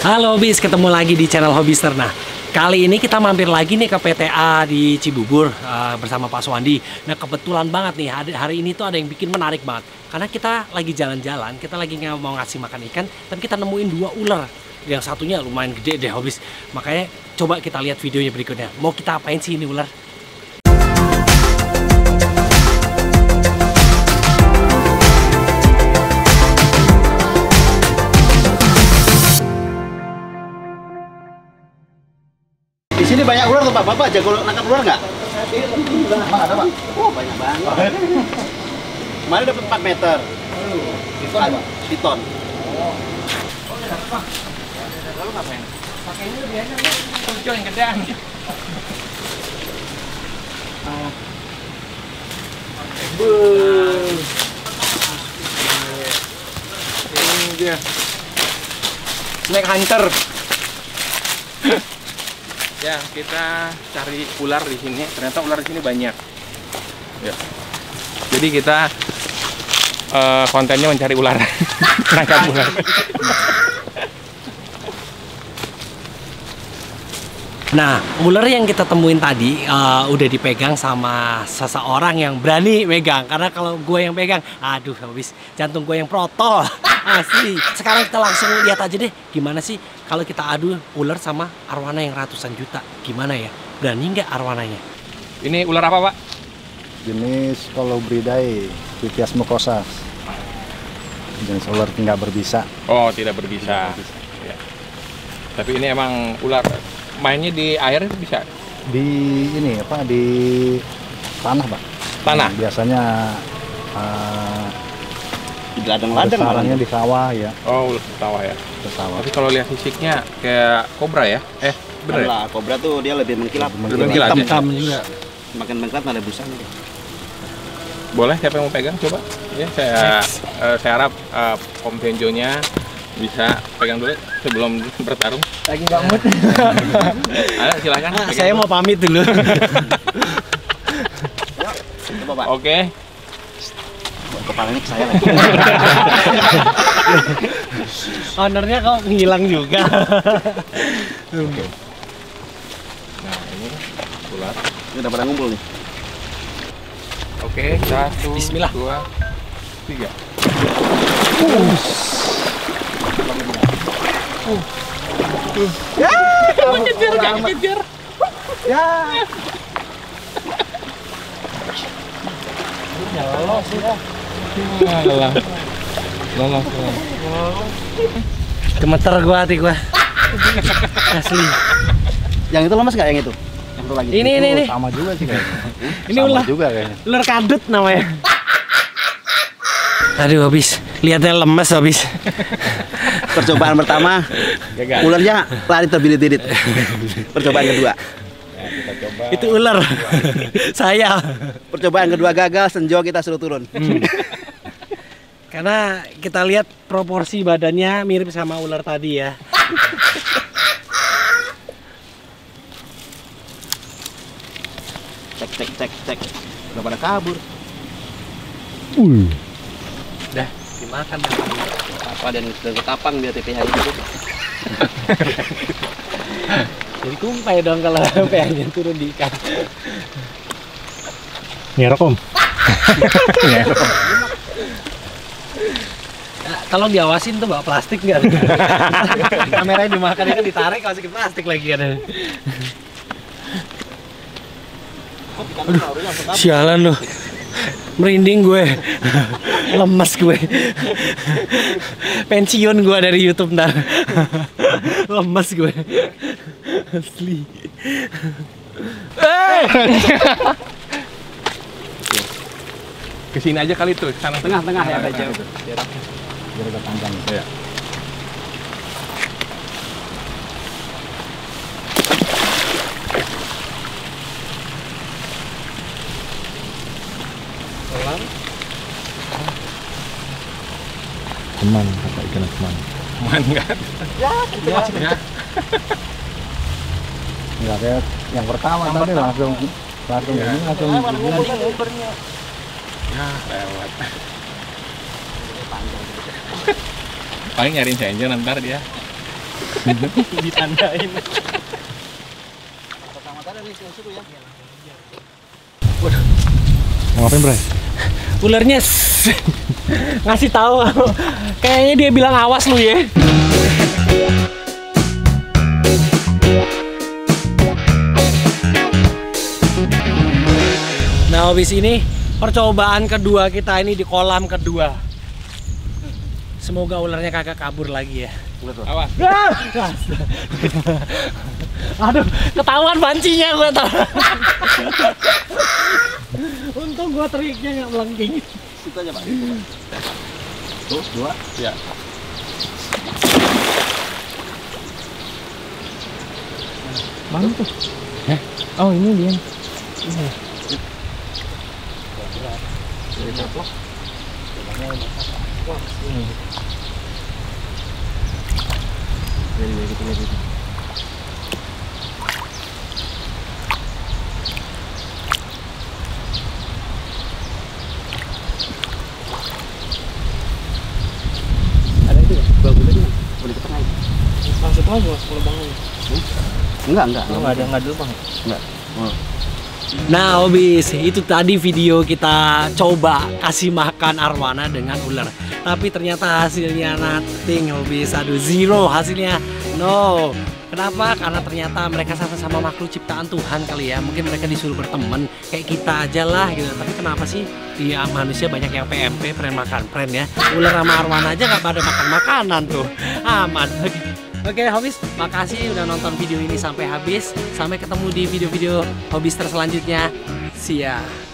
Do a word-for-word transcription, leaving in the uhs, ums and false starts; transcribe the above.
Halo Hobis, ketemu lagi di channel Hobister. Nah, kali ini kita mampir lagi nih ke P T A di Cibubur uh, bersama Pak Suwandi. Nah, kebetulan banget nih hari, hari ini tuh ada yang bikin menarik banget. Karena kita lagi jalan-jalan, kita lagi nggak mau ngasih makan ikan, tapi kita nemuin dua ular. Yang satunya lumayan gede deh Hobis. Makanya coba kita lihat videonya berikutnya. Mau kita apain sih ini ular? Di sini banyak ular tuh Pak. Bapak jago nangkap ular nggak? Emang ada Pak? Oh banyak banget. Kemarin dapat empat meter. Piton Pak? Piton. Oh. Oh ya dapat Pak. Lalu ngapain? Pakai ini biasanya tujuh yang gedean. Ah. Beuh. Ini dia. Snake hunter. Ya, kita cari ular di sini. Ternyata ular di sini banyak. Ya. Jadi kita uh, kontennya mencari ular, nangkap ular. Nah, ular yang kita temuin tadi uh, udah dipegang sama seseorang yang berani megang. Karena kalau gue yang pegang, aduh habis jantung gue yang protol. Asli. Sekarang kita langsung lihat aja deh gimana sih kalau kita adu ular sama arwana yang ratusan juta. Gimana ya? Berani nggak arwananya? Ini ular apa, Pak? Jenis Colubridae, Pythias mucosa. Jenis ular tidak berbisa. Oh, tidak berbisa. Tidak berbisa. Ya. Tapi ini emang ular mainnya di air bisa? Di ini apa di tanah, Pak. Tanah. Nah, biasanya uh, Di ladang-ladang sarangnya di sawah ya. Oh, ular sawah ya. Di sawah. Tapi kalau lihat fisiknya kayak kobra ya? Eh, bener ya? lah, kobra tuh dia lebih mengkilap. Lebih mengkilap. Hitam juga. Makin mengkilap ada busanya dia. Boleh, siapa yang mau pegang? Coba. Ya, saya uh, saya harap uh, Om Benjonya bisa pegang dulu sebelum bertarung. Lagi nggak mood. Ayo, silakan. Ah, saya mau pamit dulu. Coba Pak. Oke. Kepalanya ke saya lagi. Ownernya kok ngilang juga. Oke. Nah, ini ular. Ini udah pada ngumpul nih. Oke, satu, Bismillah. dua, tiga. Uh. Ya, ngejar, gak ngejar. Ya. Ya lolos ya. Alah. Lolos. Gemeter gua hati gua. Asli. Yang itu lemas nggak yang itu? Yang itu lagi. Ini ini ini. Sama juga sih kayaknya. Ini Sama ular juga kayaknya. ular kadut namanya. Aduh habis. Lihatnya lemes habis. Percobaan pertama, Gagal. ularnya lari terbilit-bilit. Percobaan kedua. Nah, kita coba. Itu ular. Saya. Percobaan kedua gagal, senjo kita suruh turun. Hmm. Karena kita lihat proporsi badannya mirip sama ular tadi ya. Cek cek cek cek. Udah pada kabur. Uh. Dah dimakan. Apa dan dan ketapang dia T P H itu. Jadi kumpai dong kalau P H-nya turun di ikan. Ngerok Om. Ngerok. Nah, tolong diawasin tuh bawa plastik nggak? Kameranya dimakan kan ditarik masukin plastik lagi kan. Aduh, sialan loh. Merinding gue. Lemes gue. Pensiun gue dari YouTube ntar. Lemes gue. Asli. Eh! Kesini aja kali tuh, sana Tengah-tengah ya aja. Biar agak panjang. Ya. Teman, kata ikan teman. Aman nggak? Ya, kita masih Ya. Enggak kayak yang pertama tadi langsung langsung ini langsung Ya, lewat. Paling nyariin saya aja ntar dia. Ditandain. Pertama tadi nih susu ya. Mau ngapain, Bray? Ularnya ngasih tahu. Kayaknya dia bilang awas lu ya. Nah, habis ini percobaan kedua kita ini di kolam kedua. Semoga ularnya kagak kabur lagi ya. Awas. Aduh, ketahuan pancinya gue tau. Untung gue triknya nggak melengking. Situ aja Pak. Tuh, dua. Ya. Mana tuh? Hah? Oh, ini dia. Ini. Ada itu ya? Bagus tadi. Boleh ke tengah itu. Masuk lagi mas, kalau bangun. Enggak, enggak. Oh, nggak ada, nggak dulu bang. Enggak. Oh. Nah, Hobis, itu tadi video kita coba kasih makan arwana dengan ular. Tapi ternyata hasilnya nothing, Hobis. Aduh, zero hasilnya. No. Kenapa? Karena ternyata mereka sama-sama makhluk ciptaan Tuhan kali ya. Mungkin mereka disuruh berteman kayak kita aja lah gitu. Tapi kenapa sih di manusia banyak yang P M P, pren makan pren ya. Ular sama arwana aja nggak pada makan makanan tuh. Aman. Oke, Hobis, makasih udah nonton video ini sampai habis. Sampai ketemu di video-video Hobbister selanjutnya. See ya.